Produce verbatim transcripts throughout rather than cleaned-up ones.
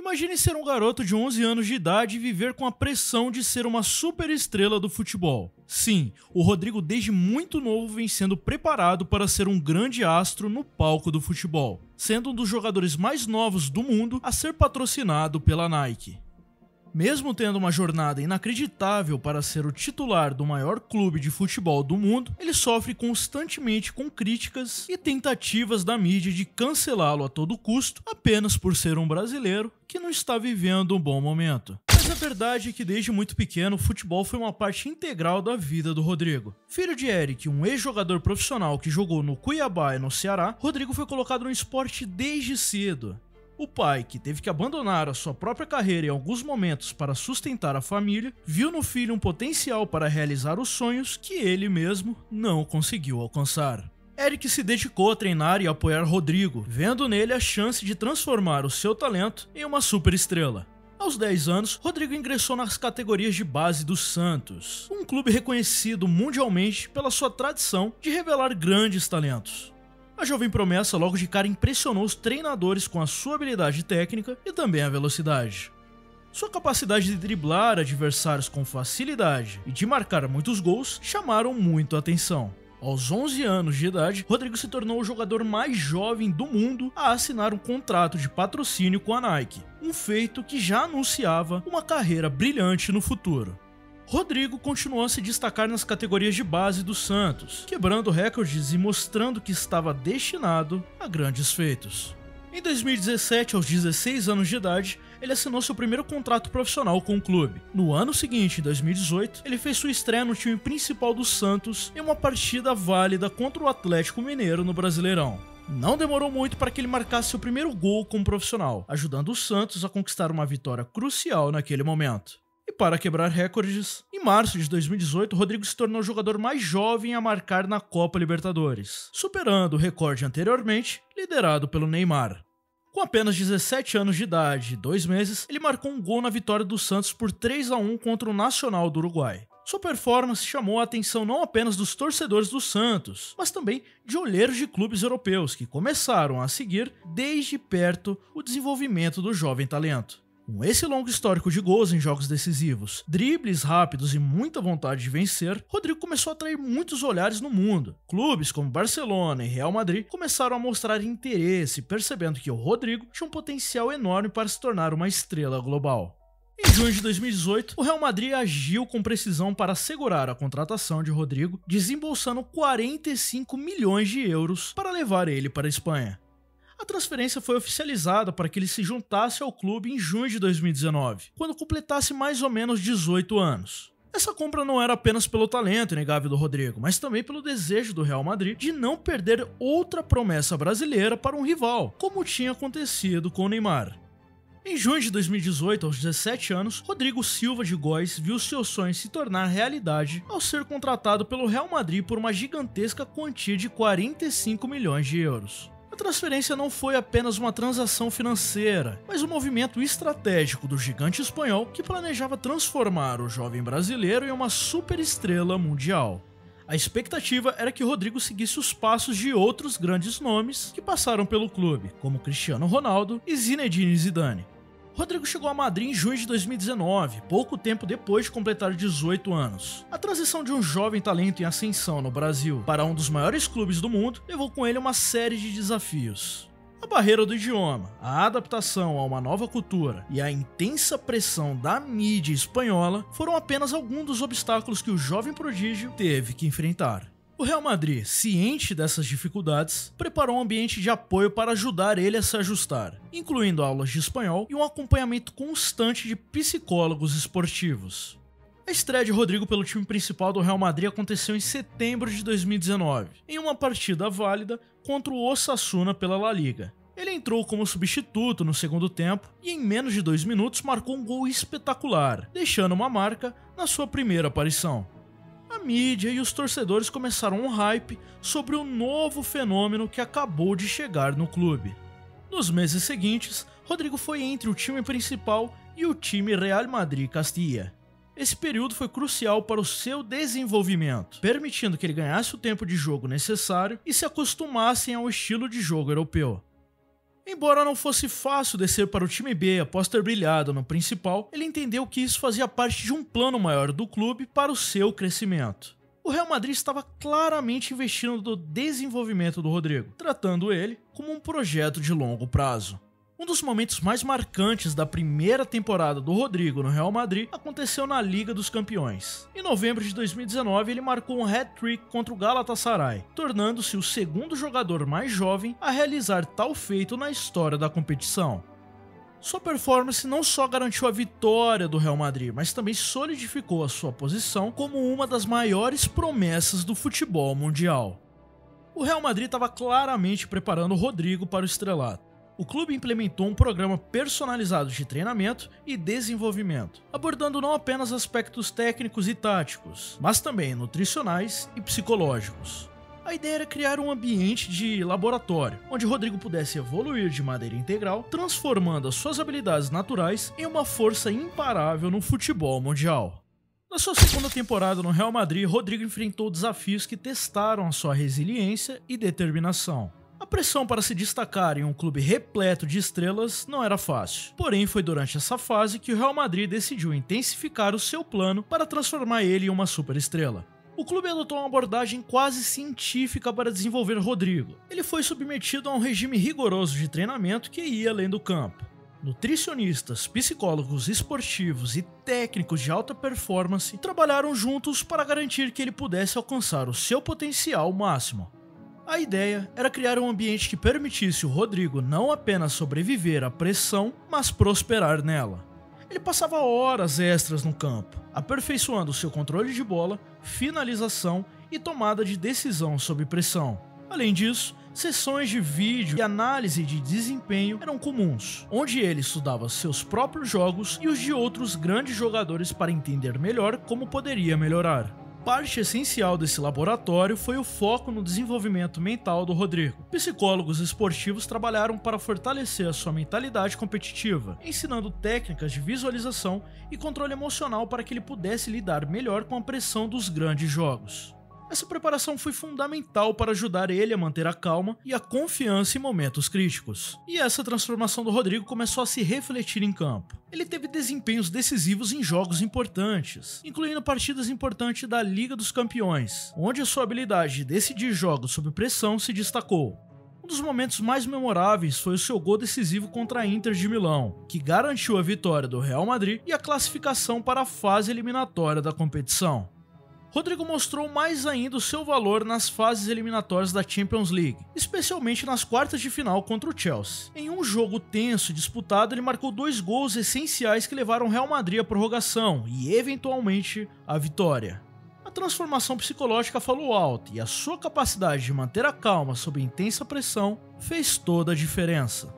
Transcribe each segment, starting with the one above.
Imagine ser um garoto de onze anos de idade e viver com a pressão de ser uma superestrela do futebol. Sim, o Rodrigo desde muito novo vem sendo preparado para ser um grande astro no palco do futebol, sendo um dos jogadores mais novos do mundo a ser patrocinado pela Nike. Mesmo tendo uma jornada inacreditável para ser o titular do maior clube de futebol do mundo, ele sofre constantemente com críticas e tentativas da mídia de cancelá-lo a todo custo apenas por ser um brasileiro que não está vivendo um bom momento. Mas a verdade é que desde muito pequeno o futebol foi uma parte integral da vida do Rodrigo. Filho de Eric, um ex-jogador profissional que jogou no Cuiabá e no Ceará, Rodrigo foi colocado no esporte desde cedo. O pai, que teve que abandonar a sua própria carreira em alguns momentos para sustentar a família, viu no filho um potencial para realizar os sonhos que ele mesmo não conseguiu alcançar. Eric se dedicou a treinar e apoiar Rodrigo, vendo nele a chance de transformar o seu talento em uma superestrela. Aos dez anos, Rodrigo ingressou nas categorias de base do Santos, um clube reconhecido mundialmente pela sua tradição de revelar grandes talentos. A jovem promessa logo de cara impressionou os treinadores com a sua habilidade técnica e também a velocidade. Sua capacidade de driblar adversários com facilidade e de marcar muitos gols chamaram muito a atenção. Aos onze anos de idade, Rodrigo se tornou o jogador mais jovem do mundo a assinar um contrato de patrocínio com a Nike, um feito que já anunciava uma carreira brilhante no futuro. Rodrigo continuou a se destacar nas categorias de base do Santos, quebrando recordes e mostrando que estava destinado a grandes feitos. Em dois mil e dezessete, aos dezesseis anos de idade, ele assinou seu primeiro contrato profissional com o clube. No ano seguinte, em dois mil e dezoito, ele fez sua estreia no time principal do Santos em uma partida válida contra o Atlético Mineiro no Brasileirão. Não demorou muito para que ele marcasse seu primeiro gol como profissional, ajudando o Santos a conquistar uma vitória crucial naquele momento. E para quebrar recordes, em março de dois mil e dezoito, Rodrigo se tornou o jogador mais jovem a marcar na Copa Libertadores, superando o recorde anteriormente, liderado pelo Neymar. Com apenas dezessete anos de idade e dois meses, ele marcou um gol na vitória do Santos por três a um contra o Nacional do Uruguai. Sua performance chamou a atenção não apenas dos torcedores do Santos, mas também de olheiros de clubes europeus que começaram a seguir desde perto o desenvolvimento do jovem talento. Com esse longo histórico de gols em jogos decisivos, dribles rápidos e muita vontade de vencer, Rodrigo começou a atrair muitos olhares no mundo. Clubes como Barcelona e Real Madrid começaram a mostrar interesse, percebendo que o Rodrigo tinha um potencial enorme para se tornar uma estrela global. Em junho de dois mil e dezoito, o Real Madrid agiu com precisão para assegurar a contratação de Rodrigo, desembolsando quarenta e cinco milhões de euros para levar ele para a Espanha. A transferência foi oficializada para que ele se juntasse ao clube em junho de dois mil e dezenove, quando completasse mais ou menos dezoito anos. Essa compra não era apenas pelo talento inegável do Rodrigo, mas também pelo desejo do Real Madrid de não perder outra promessa brasileira para um rival, como tinha acontecido com o Neymar. Em junho de dois mil e dezoito, aos dezessete anos, Rodrigo Silva de Góes viu seu sonho se tornar realidade ao ser contratado pelo Real Madrid por uma gigantesca quantia de quarenta e cinco milhões de euros. A transferência não foi apenas uma transação financeira, mas um movimento estratégico do gigante espanhol que planejava transformar o jovem brasileiro em uma superestrela mundial. A expectativa era que Rodrigo seguisse os passos de outros grandes nomes que passaram pelo clube, como Cristiano Ronaldo e Zinedine Zidane. Rodrigo chegou a Madrid em junho de dois mil e dezenove, pouco tempo depois de completar dezoito anos. A transição de um jovem talento em ascensão no Brasil para um dos maiores clubes do mundo levou com ele uma série de desafios. A barreira do idioma, a adaptação a uma nova cultura e a intensa pressão da mídia espanhola foram apenas alguns dos obstáculos que o jovem prodígio teve que enfrentar. O Real Madrid, ciente dessas dificuldades, preparou um ambiente de apoio para ajudar ele a se ajustar, incluindo aulas de espanhol e um acompanhamento constante de psicólogos esportivos. A estreia de Rodrigo pelo time principal do Real Madrid aconteceu em setembro de dois mil e dezenove, em uma partida válida contra o Osasuna pela La Liga. Ele entrou como substituto no segundo tempo e em menos de dois minutos marcou um gol espetacular, deixando uma marca na sua primeira aparição. A mídia e os torcedores começaram um hype sobre o novo fenômeno que acabou de chegar no clube. Nos meses seguintes, Rodrigo foi entre o time principal e o time Real Madrid Castilla. Esse período foi crucial para o seu desenvolvimento, permitindo que ele ganhasse o tempo de jogo necessário e se acostumassem ao estilo de jogo europeu. Embora não fosse fácil descer para o time B após ter brilhado no principal, ele entendeu que isso fazia parte de um plano maior do clube para o seu crescimento. O Real Madrid estava claramente investindo no desenvolvimento do Rodrigo, tratando ele como um projeto de longo prazo. Um dos momentos mais marcantes da primeira temporada do Rodrigo no Real Madrid aconteceu na Liga dos Campeões. Em novembro de dois mil e dezenove, ele marcou um hat-trick contra o Galatasaray, tornando-se o segundo jogador mais jovem a realizar tal feito na história da competição. Sua performance não só garantiu a vitória do Real Madrid, mas também solidificou a sua posição como uma das maiores promessas do futebol mundial. O Real Madrid estava claramente preparando o Rodrigo para o estrelato. O clube implementou um programa personalizado de treinamento e desenvolvimento, abordando não apenas aspectos técnicos e táticos, mas também nutricionais e psicológicos. A ideia era criar um ambiente de laboratório, onde Rodrigo pudesse evoluir de maneira integral, transformando as suas habilidades naturais em uma força imparável no futebol mundial. Na sua segunda temporada no Real Madrid, Rodrigo enfrentou desafios que testaram a sua resiliência e determinação. A pressão para se destacar em um clube repleto de estrelas não era fácil. Porém, foi durante essa fase que o Real Madrid decidiu intensificar o seu plano para transformar ele em uma superestrela. O clube adotou uma abordagem quase científica para desenvolver Rodrigo. Ele foi submetido a um regime rigoroso de treinamento que ia além do campo. Nutricionistas, psicólogos esportivos e técnicos de alta performance trabalharam juntos para garantir que ele pudesse alcançar o seu potencial máximo. A ideia era criar um ambiente que permitisse o Rodrigo não apenas sobreviver à pressão, mas prosperar nela. Ele passava horas extras no campo, aperfeiçoando seu controle de bola, finalização e tomada de decisão sob pressão. Além disso, sessões de vídeo e análise de desempenho eram comuns, onde ele estudava seus próprios jogos e os de outros grandes jogadores para entender melhor como poderia melhorar. Parte essencial desse laboratório foi o foco no desenvolvimento mental do Rodrigo. Psicólogos esportivos trabalharam para fortalecer a sua mentalidade competitiva, ensinando técnicas de visualização e controle emocional para que ele pudesse lidar melhor com a pressão dos grandes jogos. Essa preparação foi fundamental para ajudar ele a manter a calma e a confiança em momentos críticos. E essa transformação do Rodrigo começou a se refletir em campo. Ele teve desempenhos decisivos em jogos importantes, incluindo partidas importantes da Liga dos Campeões, onde a sua habilidade de decidir jogos sob pressão se destacou. Um dos momentos mais memoráveis foi o seu gol decisivo contra a Inter de Milão, que garantiu a vitória do Real Madrid e a classificação para a fase eliminatória da competição. Rodrigo mostrou mais ainda o seu valor nas fases eliminatórias da Champions League, especialmente nas quartas de final contra o Chelsea. Em um jogo tenso e disputado, ele marcou dois gols essenciais que levaram o Real Madrid à prorrogação e, eventualmente, à vitória. A transformação psicológica falou alto e a sua capacidade de manter a calma sob intensa pressão fez toda a diferença.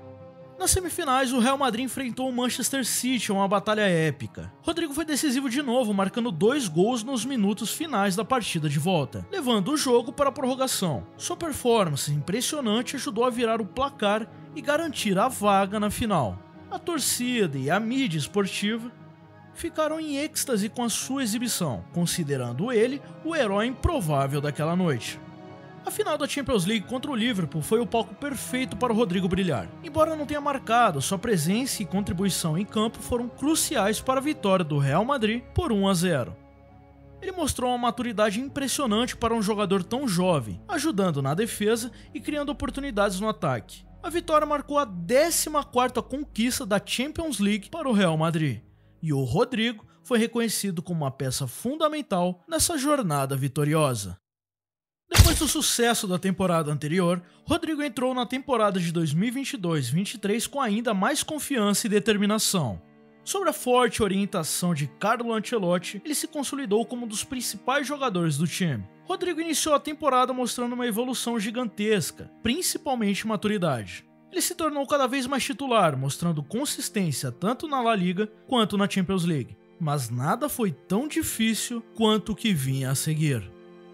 Nas semifinais, o Real Madrid enfrentou o Manchester City em uma batalha épica. Rodrigo foi decisivo de novo, marcando dois gols nos minutos finais da partida de volta, levando o jogo para a prorrogação. Sua performance impressionante ajudou a virar o placar e garantir a vaga na final. A torcida e a mídia esportiva ficaram em êxtase com a sua exibição, considerando ele o herói improvável daquela noite. A final da Champions League contra o Liverpool foi o palco perfeito para o Rodrigo brilhar. Embora não tenha marcado, sua presença e contribuição em campo foram cruciais para a vitória do Real Madrid por um a zero. Ele mostrou uma maturidade impressionante para um jogador tão jovem, ajudando na defesa e criando oportunidades no ataque. A vitória marcou a décima quarta conquista da Champions League para o Real Madrid, e o Rodrigo foi reconhecido como uma peça fundamental nessa jornada vitoriosa. Depois do sucesso da temporada anterior, Rodrigo entrou na temporada de dois mil e vinte e dois vinte e três com ainda mais confiança e determinação. Sob a forte orientação de Carlo Ancelotti, ele se consolidou como um dos principais jogadores do time. Rodrigo iniciou a temporada mostrando uma evolução gigantesca, principalmente maturidade. Ele se tornou cada vez mais titular, mostrando consistência tanto na La Liga quanto na Champions League. Mas nada foi tão difícil quanto o que vinha a seguir.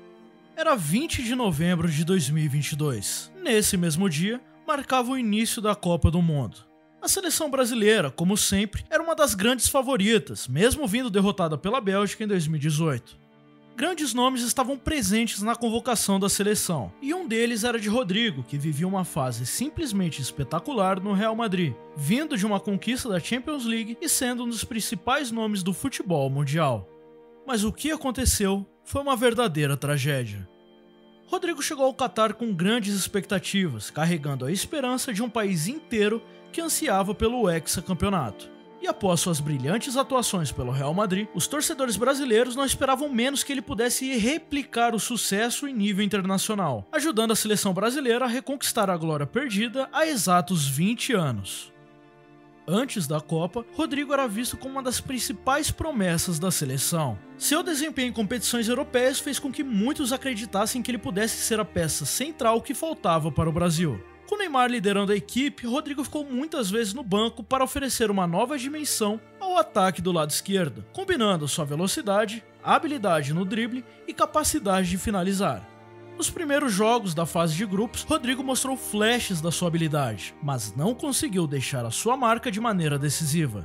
Era vinte de novembro de dois mil e vinte e dois. Nesse mesmo dia, marcava o início da Copa do Mundo. A seleção brasileira, como sempre, era uma das grandes favoritas, mesmo vindo derrotada pela Bélgica em dois mil e dezoito. Grandes nomes estavam presentes na convocação da seleção, e um deles era de Rodrigo, que vivia uma fase simplesmente espetacular no Real Madrid, vindo de uma conquista da Champions League e sendo um dos principais nomes do futebol mundial. Mas o que aconteceu foi uma verdadeira tragédia. Rodrigo chegou ao Qatar com grandes expectativas, carregando a esperança de um país inteiro que ansiava pelo hexacampeonato. E após suas brilhantes atuações pelo Real Madrid, os torcedores brasileiros não esperavam menos que ele pudesse replicar o sucesso em nível internacional, ajudando a seleção brasileira a reconquistar a glória perdida há exatos vinte anos. Antes da Copa, Rodrigo era visto como uma das principais promessas da seleção. Seu desempenho em competições europeias fez com que muitos acreditassem que ele pudesse ser a peça central que faltava para o Brasil. Com Neymar liderando a equipe, Rodrigo ficou muitas vezes no banco para oferecer uma nova dimensão ao ataque do lado esquerdo, combinando sua velocidade, habilidade no drible e capacidade de finalizar. Nos primeiros jogos da fase de grupos, Rodrigo mostrou flashes da sua habilidade, mas não conseguiu deixar a sua marca de maneira decisiva.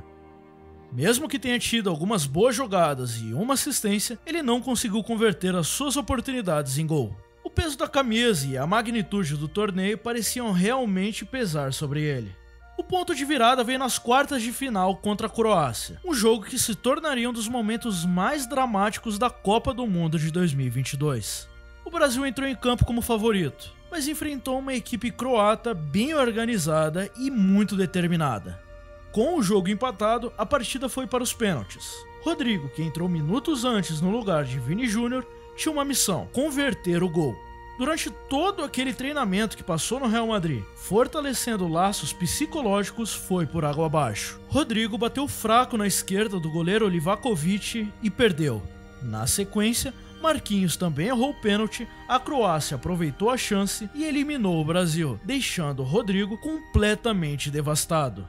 Mesmo que tenha tido algumas boas jogadas e uma assistência, ele não conseguiu converter as suas oportunidades em gol. O peso da camisa e a magnitude do torneio pareciam realmente pesar sobre ele. O ponto de virada veio nas quartas de final contra a Croácia, um jogo que se tornaria um dos momentos mais dramáticos da Copa do Mundo de dois mil e vinte e dois. O Brasil entrou em campo como favorito, mas enfrentou uma equipe croata bem organizada e muito determinada. Com o jogo empatado, a partida foi para os pênaltis. Rodrigo, que entrou minutos antes no lugar de Vini Júnior, tinha uma missão: converter o gol. Durante todo aquele treinamento que passou no Real Madrid, fortalecendo laços psicológicos, foi por água abaixo. Rodrigo bateu fraco na esquerda do goleiro Livakovic e perdeu. Na sequência, Marquinhos também errou o pênalti, a Croácia aproveitou a chance e eliminou o Brasil, deixando Rodrigo completamente devastado.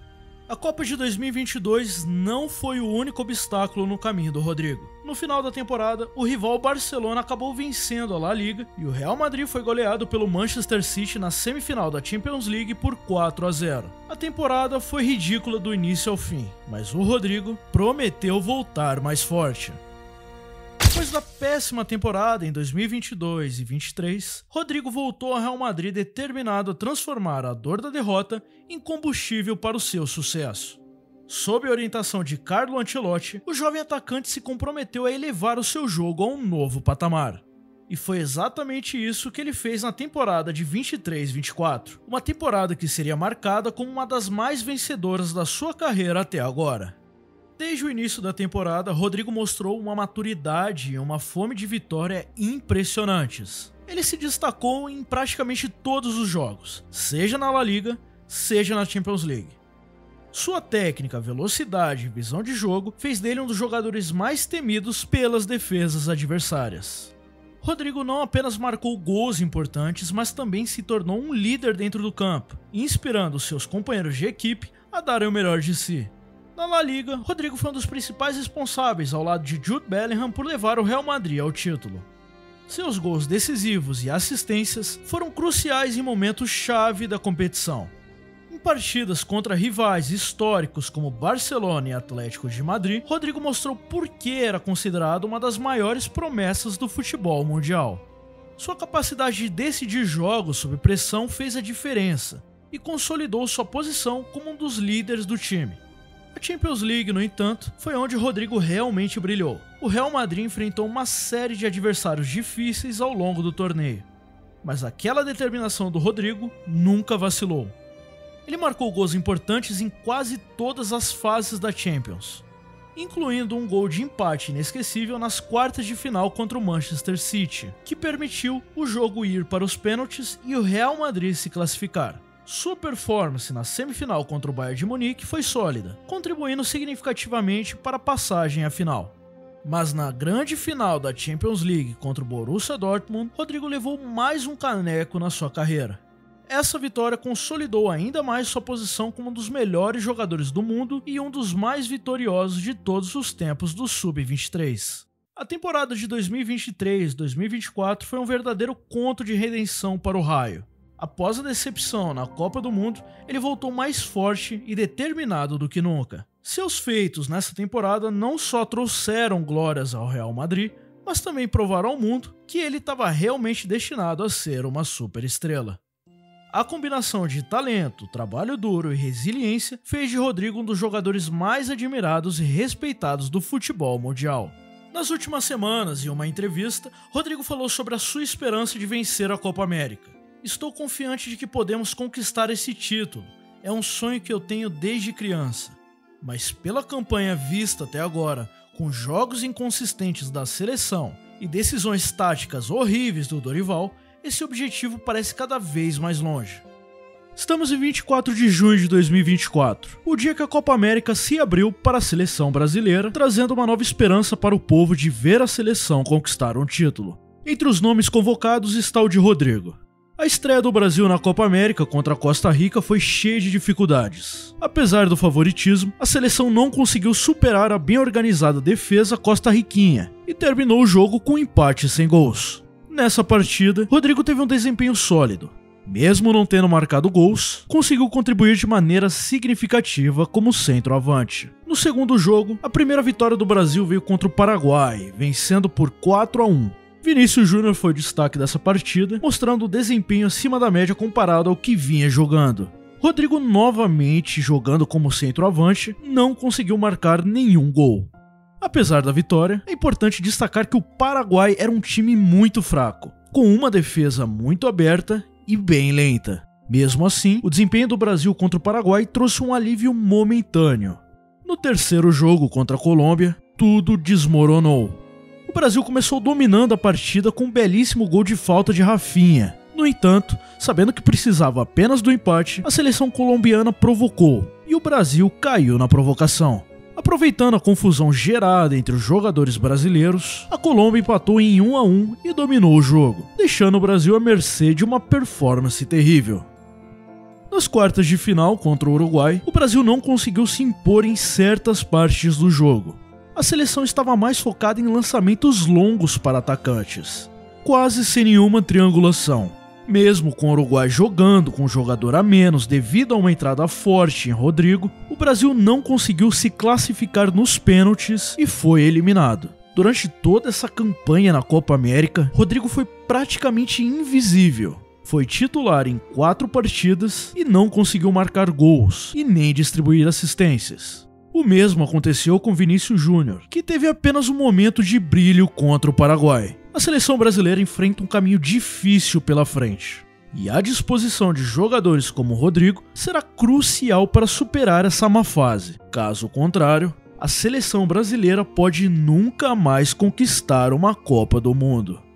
A Copa de dois mil e vinte e dois não foi o único obstáculo no caminho do Rodrigo. No final da temporada, o rival Barcelona acabou vencendo a La Liga e o Real Madrid foi goleado pelo Manchester City na semifinal da Champions League por quatro a zero. A temporada foi ridícula do início ao fim, mas o Rodrigo prometeu voltar mais forte. Depois da péssima temporada em dois mil e vinte e dois e vinte e três, Rodrigo voltou ao Real Madrid determinado a transformar a dor da derrota em combustível para o seu sucesso. Sob a orientação de Carlo Ancelotti, o jovem atacante se comprometeu a elevar o seu jogo a um novo patamar. E foi exatamente isso que ele fez na temporada de vinte e três vinte e quatro, uma temporada que seria marcada como uma das mais vencedoras da sua carreira até agora. Desde o início da temporada, Rodrigo mostrou uma maturidade e uma fome de vitória impressionantes. Ele se destacou em praticamente todos os jogos, seja na La Liga, seja na Champions League. Sua técnica, velocidade e visão de jogo fez dele um dos jogadores mais temidos pelas defesas adversárias. Rodrigo não apenas marcou gols importantes, mas também se tornou um líder dentro do campo, inspirando seus companheiros de equipe a darem o melhor de si. Na La Liga, Rodrigo foi um dos principais responsáveis ao lado de Jude Bellingham por levar o Real Madrid ao título. Seus gols decisivos e assistências foram cruciais em momentos-chave da competição. Em partidas contra rivais históricos como Barcelona e Atlético de Madrid, Rodrigo mostrou por que era considerado uma das maiores promessas do futebol mundial. Sua capacidade de decidir jogos sob pressão fez a diferença e consolidou sua posição como um dos líderes do time. A Champions League, no entanto, foi onde Rodrigo realmente brilhou. O Real Madrid enfrentou uma série de adversários difíceis ao longo do torneio, mas aquela determinação do Rodrigo nunca vacilou. Ele marcou gols importantes em quase todas as fases da Champions, incluindo um gol de empate inesquecível nas quartas de final contra o Manchester City, que permitiu o jogo ir para os pênaltis e o Real Madrid se classificar. Sua performance na semifinal contra o Bayern de Munique foi sólida, contribuindo significativamente para a passagem à final. Mas na grande final da Champions League contra o Borussia Dortmund, Rodrigo levou mais um caneco na sua carreira. Essa vitória consolidou ainda mais sua posição como um dos melhores jogadores do mundo e um dos mais vitoriosos de todos os tempos do sub vinte e três. A temporada de dois mil e vinte e três dois mil e vinte e quatro foi um verdadeiro conto de redenção para o Raio. Após a decepção na Copa do Mundo, ele voltou mais forte e determinado do que nunca. Seus feitos nessa temporada não só trouxeram glórias ao Real Madrid, mas também provar ao mundo que ele estava realmente destinado a ser uma superestrela. A combinação de talento, trabalho duro e resiliência fez de Rodrigo um dos jogadores mais admirados e respeitados do futebol mundial. Nas últimas semanas, em uma entrevista, Rodrigo falou sobre a sua esperança de vencer a Copa América. Estou confiante de que podemos conquistar esse título. É um sonho que eu tenho desde criança. Mas pela campanha vista até agora, com jogos inconsistentes da seleção e decisões táticas horríveis do Dorival, esse objetivo parece cada vez mais longe. Estamos em vinte e quatro de junho de dois mil e vinte e quatro, o dia que a Copa América se abriu para a seleção brasileira, trazendo uma nova esperança para o povo de ver a seleção conquistar um título. Entre os nomes convocados está o de Rodrigo. A estreia do Brasil na Copa América contra a Costa Rica foi cheia de dificuldades. Apesar do favoritismo, a seleção não conseguiu superar a bem organizada defesa costarriquinha e terminou o jogo com um empate sem gols. Nessa partida, Rodrigo teve um desempenho sólido. Mesmo não tendo marcado gols, conseguiu contribuir de maneira significativa como centroavante. No segundo jogo, a primeira vitória do Brasil veio contra o Paraguai, vencendo por quatro a um. Vinícius Júnior foi o destaque dessa partida, mostrando o desempenho acima da média comparado ao que vinha jogando. Rodrigo, novamente jogando como centroavante, não conseguiu marcar nenhum gol. Apesar da vitória, é importante destacar que o Paraguai era um time muito fraco, com uma defesa muito aberta e bem lenta. Mesmo assim, o desempenho do Brasil contra o Paraguai trouxe um alívio momentâneo. No terceiro jogo contra a Colômbia, tudo desmoronou. O Brasil começou dominando a partida com um belíssimo gol de falta de Rafinha. No entanto, sabendo que precisava apenas do empate, a seleção colombiana provocou e o Brasil caiu na provocação. Aproveitando a confusão gerada entre os jogadores brasileiros, a Colômbia empatou em um a um e dominou o jogo, deixando o Brasil à mercê de uma performance terrível. Nas quartas de final contra o Uruguai, o Brasil não conseguiu se impor em certas partes do jogo. A seleção estava mais focada em lançamentos longos para atacantes, quase sem nenhuma triangulação. Mesmo com o Uruguai jogando com um jogador a menos devido a uma entrada forte em Rodrigo, o Brasil não conseguiu se classificar nos pênaltis e foi eliminado. Durante toda essa campanha na Copa América, Rodrigo foi praticamente invisível. Foi titular em quatro partidas e não conseguiu marcar gols e nem distribuir assistências. O mesmo aconteceu com Vinícius Júnior, que teve apenas um momento de brilho contra o Paraguai. A seleção brasileira enfrenta um caminho difícil pela frente, e a disposição de jogadores como Rodrigo será crucial para superar essa má fase. Caso contrário, a seleção brasileira pode nunca mais conquistar uma Copa do Mundo.